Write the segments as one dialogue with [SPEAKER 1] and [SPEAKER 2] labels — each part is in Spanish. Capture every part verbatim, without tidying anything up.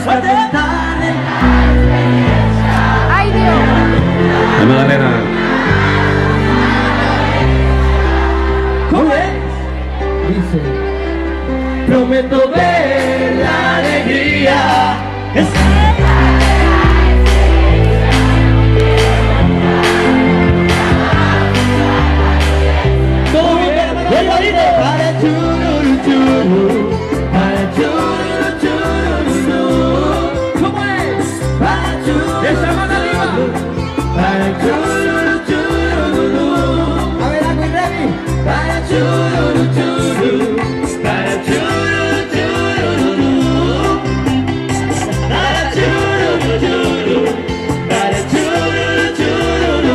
[SPEAKER 1] despertar.
[SPEAKER 2] ¡Ay, Dios!
[SPEAKER 3] La Magdalena.
[SPEAKER 1] ¿Cómo es? Dice: prometo ver la alegría. Es todo bien, hermano. Para chururu, chururu, para chururu, chururu. ¿Cómo es? Para chururu, esa mano arriba. Para chururu, chururu. A ver, Agui, ready. Para chururu, chururu, para chururu, chururu. Para chururu, chururu, para chururu, chururu.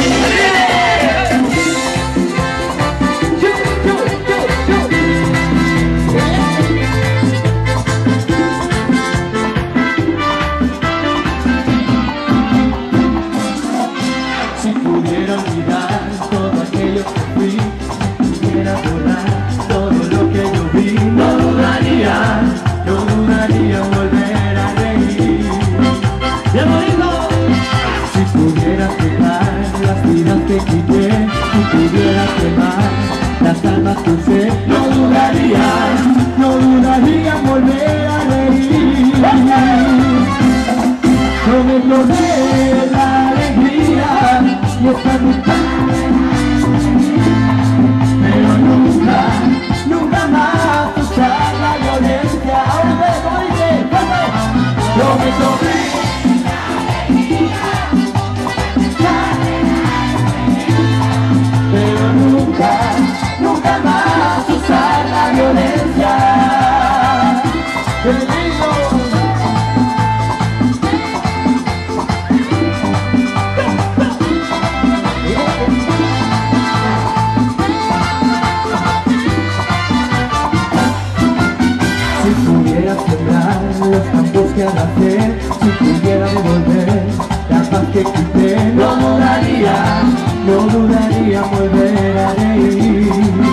[SPEAKER 1] Si pudiera olvidar todo aquello que fui, si pudiera borrar todo lo que yo vi, no dudaría, no dudaría en volver a reír. ¡Ya lo digo! Si pudiera quemar las vidas que quité, si pudiera quemar las almas que usé, no dudaría, no dudaría en volver a reír. Prometo ver la alegría y estar buscando, pero nunca, nunca más usar la violencia. Ahora ve, como dice, ¿cómo? Prometo ver la alegría, pero nunca, nunca más usar la violencia. ¡Qué lindo! Si pudiera sembrar los campos que arrasé, si pudiera devolver la paz que quité, no dudaría, no dudaría en volver a reír.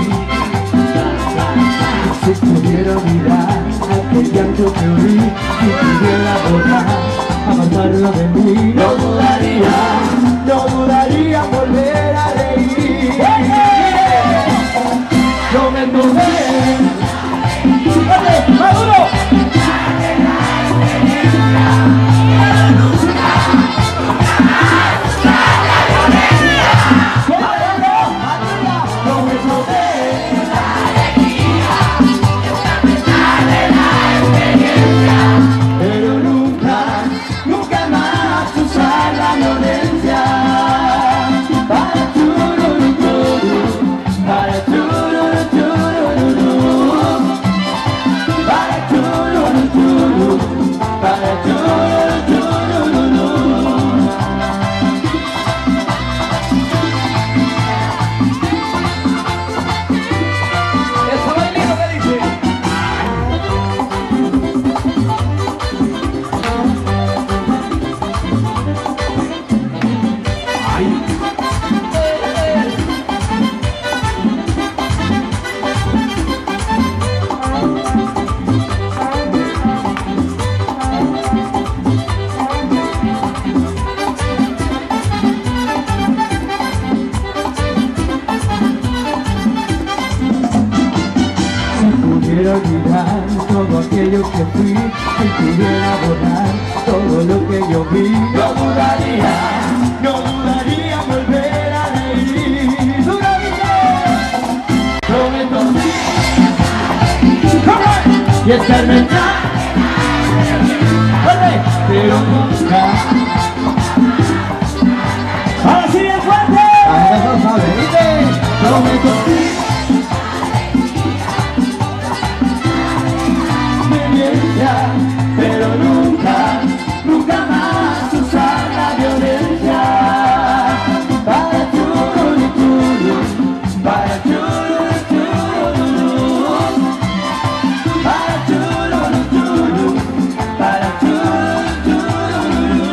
[SPEAKER 1] Si pudiera olvidar aquel llanto que oí, si pudiera borrar, apartarlo de mí, no dudaría, no dudaría en volver a reír. Prometo ver. ¡Oye, Maduro! Pero nunca, nunca más usar la violencia. Para chururu, chururu, para chururu, chururu. Para chururu, chururu, para chururu, chururu. Esa bailita que dice. Ay. Si pudiera olvidar todo aquello que fui, si pudiera borrar todo lo que yo vi, no dudaría, no dudaría en volver a reír. ¡Dudaría! Prometo y estarme atrás, pero nunca. Ahora sí, el fuerte. Prometo pero nunca, nunca más usar la violencia. Para chururu, chururu, para chururu, chururu, para chururu, chururu, para chururu, chururu.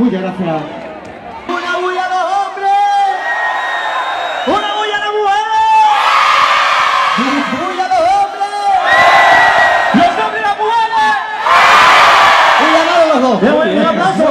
[SPEAKER 1] Muchas gracias. ¡Una bulla a los hombres! ¡Una bulla a las mujeres! ¡Una bulla a los hombres! ¡Los hombres y las mujeres! ¡Y ganaron los dos! ¡Un aplauso!